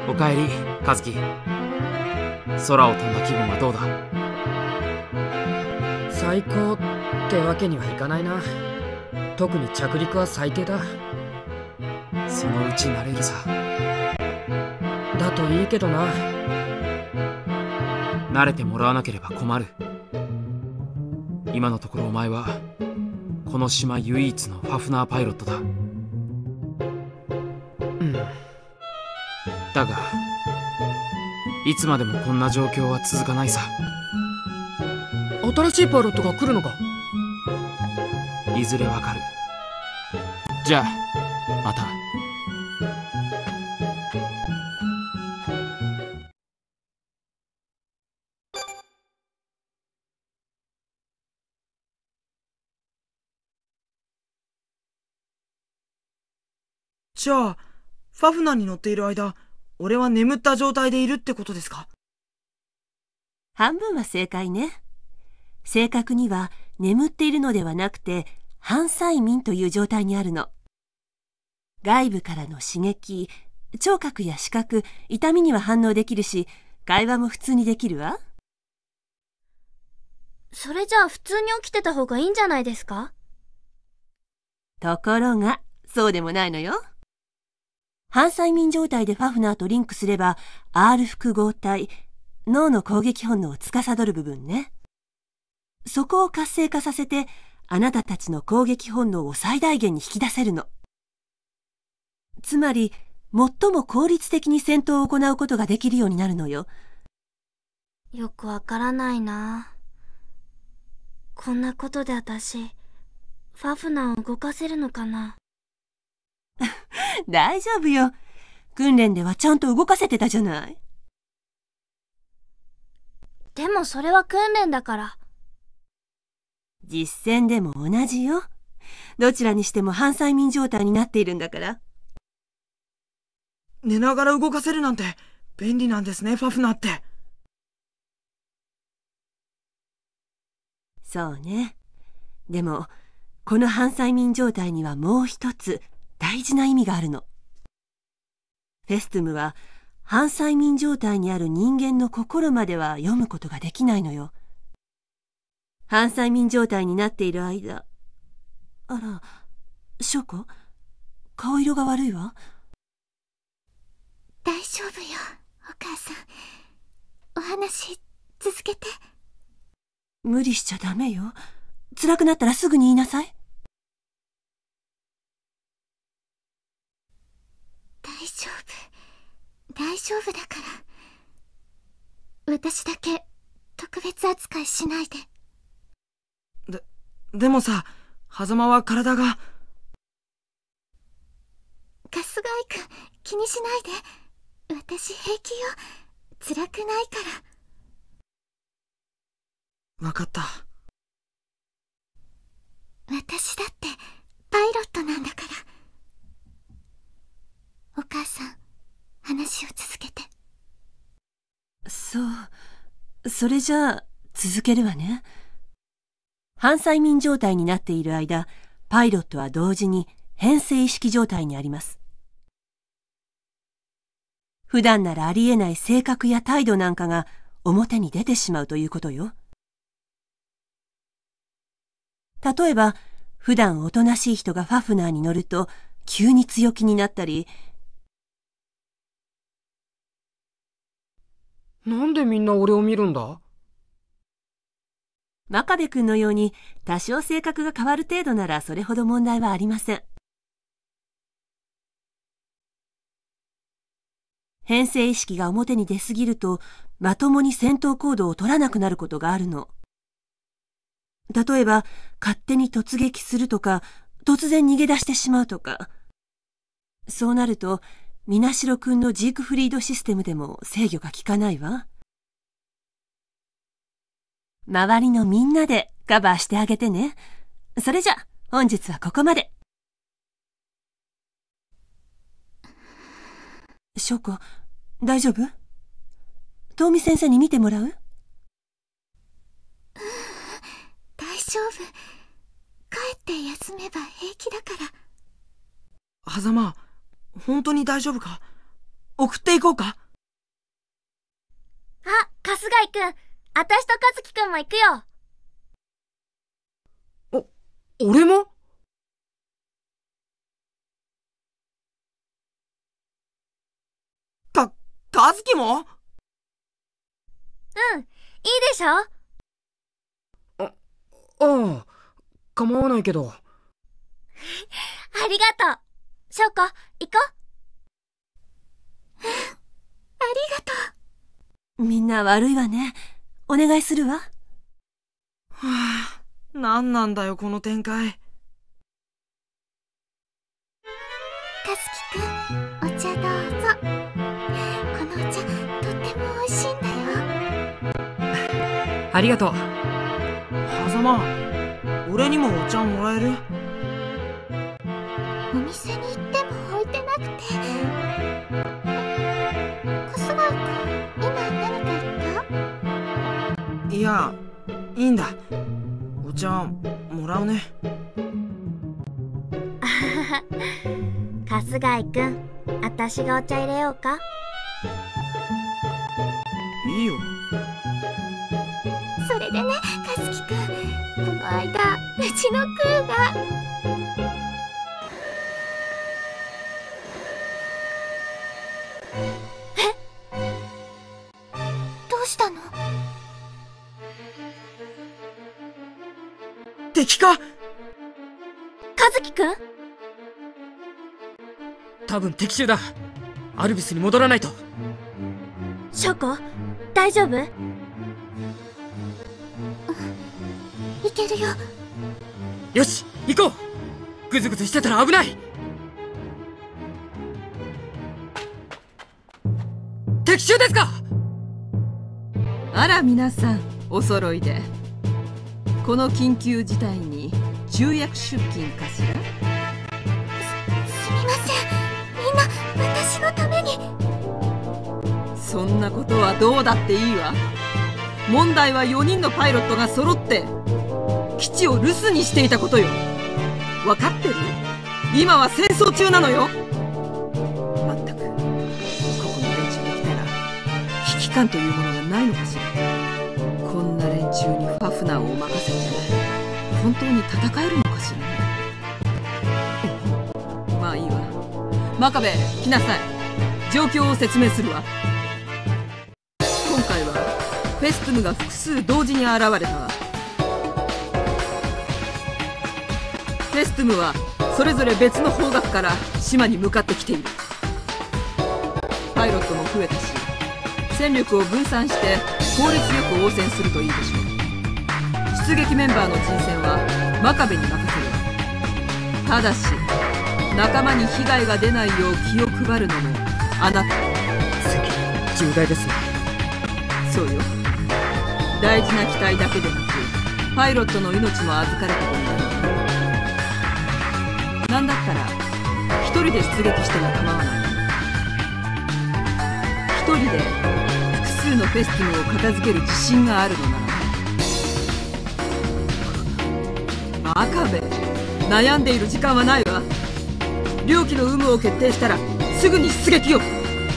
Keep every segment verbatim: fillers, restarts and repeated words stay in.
おかえり和樹。空を飛んだ気分はどうだ？ 最高ってわけにはいかないな。特に着陸は最低だ。 そのうち慣れるさ。 だといいけどな。 慣れてもらわなければ困る。今のところお前はこの島唯一のファフナーパイロットだ。うん。だがいつまでもこんな状況は続かないさ。 新しいパイロットが来るのか？ いずれわかる。じゃあまた。 じゃあファフナーに乗っている間、俺は眠った状態でいるってことですか？ 半分は正解ね。正確には眠っているのではなくて、半催眠という状態にあるの。外部からの刺激、聴覚や視覚、痛みには反応できるし、会話も普通にできるわ。 それじゃあ普通に起きてた方がいいんじゃないですか？ ところが、そうでもないのよ。半催眠状態でファフナーとリンクすれば、R 複合体、脳の攻撃本能を司る部分ね。そこを活性化させて、あなたたちの攻撃本能を最大限に引き出せるの。つまり、最も効率的に戦闘を行うことができるようになるのよ。 よくわからないな。こんなことで私、ファフナーを動かせるのかな？ 大丈夫よ。訓練ではちゃんと動かせてたじゃない。 でもそれは訓練だから。 実戦でも同じよ。どちらにしても半催眠状態になっているんだから。 寝ながら動かせるなんて便利なんですね、ファフナーって。 そうね。でも、この半催眠状態にはもう一つ大事な意味があるの。フェストゥムは半催眠状態にある人間の心までは読むことができないのよ。半催眠状態になっている間、あら、翔子、顔色が悪いわ。 大丈夫よ、お母さん。お話続けて。 無理しちゃダメよ。辛くなったらすぐに言いなさい。 大丈夫、大丈夫だから。私だけ特別扱いしないで。 で、でもさ、狭間は体が。 春日井くん、気にしないで。私平気よ。辛くないから。 わかった。 私だってパイロットなんだから。お母さん、話を続けて。 そう、それじゃあ続けるわね。半催眠状態になっている間、パイロットは同時に変性意識状態にあります。普段ならありえない性格や態度なんかが表に出てしまうということよ。例えば、普段おとなしい人がファフナーに乗ると急に強気になったり。 なんでみんな俺を見るんだ？ 真壁くんのように多少性格が変わる程度ならそれほど問題はありません。変性意識が表に出すぎるとまともに戦闘行動を取らなくなることがあるの。例えば勝手に突撃するとか突然逃げ出してしまうとか。そうなるとみなしろくんのジークフリードシステムでも制御が効かないわ。周りのみんなでカバーしてあげてね。それじゃ本日はここまで。翔子、大丈夫？遠見先生に見てもらう？ 大丈夫。帰って休めば平気だから。 狭間、本当に大丈夫か？ 送っていこうか。 あ、春日井くん、あたしと和樹くんも行くよ。 お、俺も？ か、和樹も？ うん、いいでしょ？ ああ、構わないけど。 ありがとう。翔子、行こありがとう。みんな悪いわね。お願いするわ。 はあ、なんなんだよこの展開。 和樹くん、お茶どうぞ。このお茶、とっても美味しいんだよ。 ありがとう。 狭間、俺にもお茶もらえる？ お店に行っても置いてなくて。春日井くん、今何か言った？ いや、いいんだ。お茶もらうね。 あはは。春日井くん、あたしがお茶入れようか？ いいよ。 それでね、和樹くん、この間、うちのクーが。どうしたの？ 敵か？ 和樹くん？ 多分敵襲だ。アルビスに戻らないと。 翔子、大丈夫？ いけるよ。 よし、行こう。グズグズしてたら危ない。敵襲ですか？ あら皆さん、お揃いで。この緊急事態に重役出勤かしら？ すみません。みんな私のために。 そんなことはどうだっていいわ。問題はよにんのパイロットが揃って基地を留守にしていたことよ。分かってる？今は戦争中なのよ。まったく、ここの連中に来たら危機感というものがないのかしら。こんな連中にファフナーを任せて本当に戦えるのかしら。まあいいわ。真壁、来なさい。状況を説明するわ。今回はフェストゥムが複数同時に現れたわ。フェストゥムはそれぞれ別の方角から島に向かってきている。パイロットも増えたし、戦力を分散して効率よく応戦するといいでしょう。出撃メンバーの人選は真壁に任せるわ。ただし仲間に被害が出ないよう気を配るのもあなた。 責任重大ですね。 そうよ。大事な機体だけでなくパイロットの命も預かることになる。なんだったら一人で出撃しても構わない。一人で複数のフェスティムを片付ける自信があるのなら。真壁、悩んでいる時間はないわ。両機の有無を決定したらすぐに出撃よ。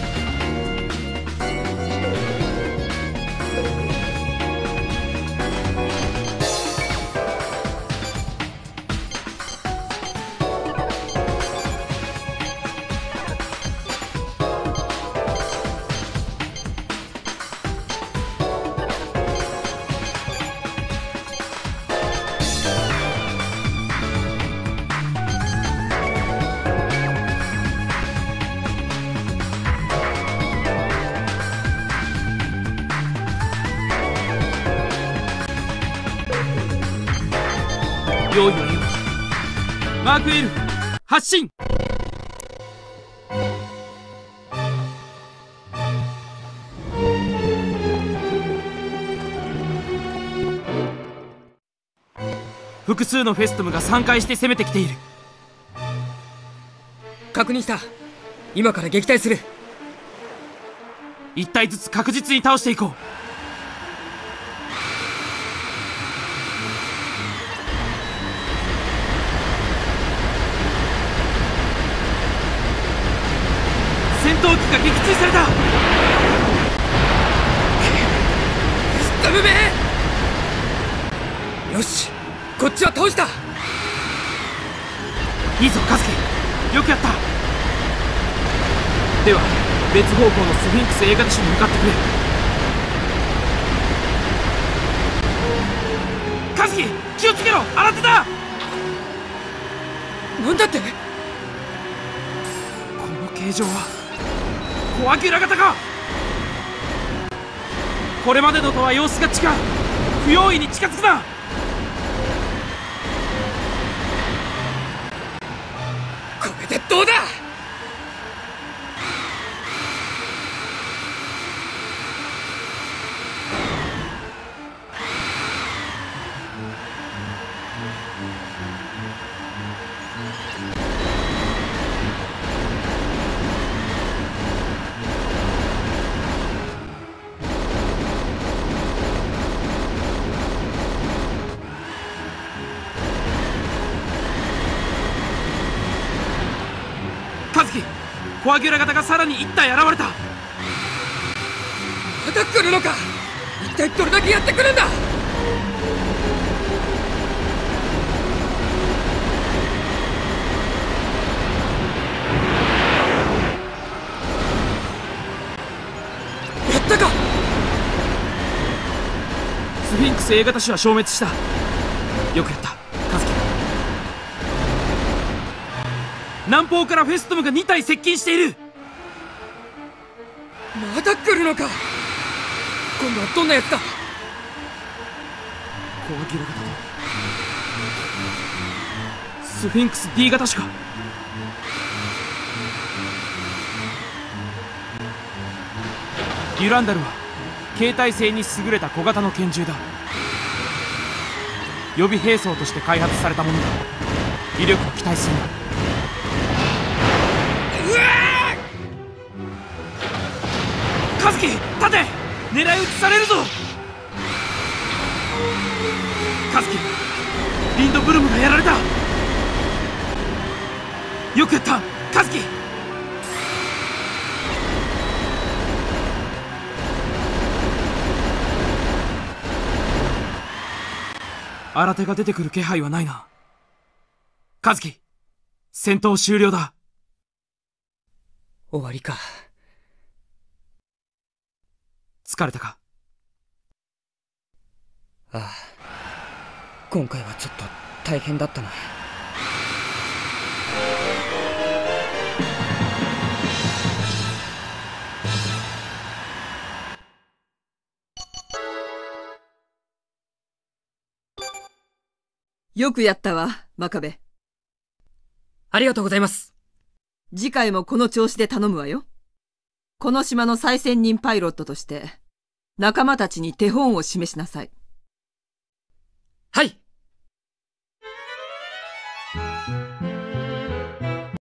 用意はいいわ。マーク L 発進。複数のフェストムが散開して攻めてきている。 確認した。今から撃退する。 一体ずつ確実に倒していこう。戦闘動機が撃墜された。 ダメめ。よし、こっちは倒した。 いいぞカズキ、よくやった。では別方向のスフィンクス A 型種に向かってくれ。カズキ、気をつけろ、新手だ。 なんだって。 この形状はコアギュラ型か。これまでのとは様子が違う。不用意に近づくな。 これでどうだ。 カズキ、コアギュラ型がさらにいち体現れた。 また来るのか。一体どれだけやってくるんだ。やったか。 スフィンクス A 型種は消滅した。よくやったカズキ。南方からフェストムがに体接近している。 まだ来るのか。今度はどんなやつだ。 コアギュラ型とスフィンクス D 型種か。デュランダルは携帯性に優れた小型の拳銃だ。予備兵装として開発されたものだ。威力を期待するな。カズキ、立て。狙い撃ちされるぞ。カズキ、リンドブルムがやられた。よくやったカズキ。新手が出てくる気配はないな。カズキ、戦闘終了だ。 終わりか。 疲れたか。 ああ、今回はちょっと大変だったな。 よくやったわ、真壁。 ありがとうございます。 次回もこの調子で頼むわよ。この島の最専任パイロットとして、仲間たちに手本を示しなさい。 はい。